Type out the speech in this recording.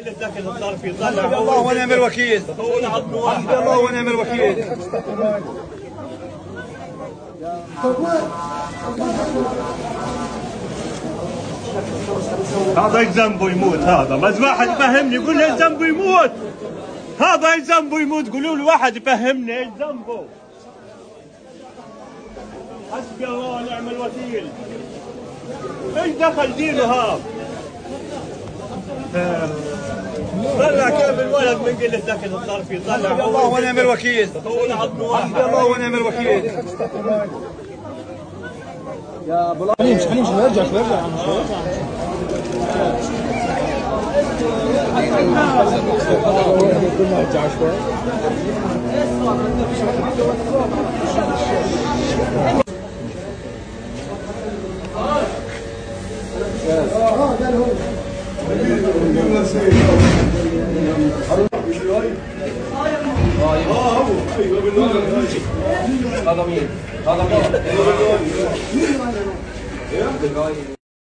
قلة ذاك الظرف يطلع حسبي الله ونعم الوكيل. حسبي الله ونعم الوكيل. هذا ايش ذنبه يموت؟ هذا بس واحد يفهمني يقول لي ايش ذنبه يموت؟ هذا ايش ذنبه يموت؟ قولوا لي واحد يفهمني ايش ذنبه؟ حسبي الله ونعم الوكيل. ايش دخل دينه هذا؟ طلع كيف الولد من قلة ذاك الظرف يطلع. حسبي الله ونعم الوكيل. حسبي الله ونعم الوكيل. يا ابو العلي مش حنمشي نرجع شوي نرجع شوي. هذا مين؟ هذا مين؟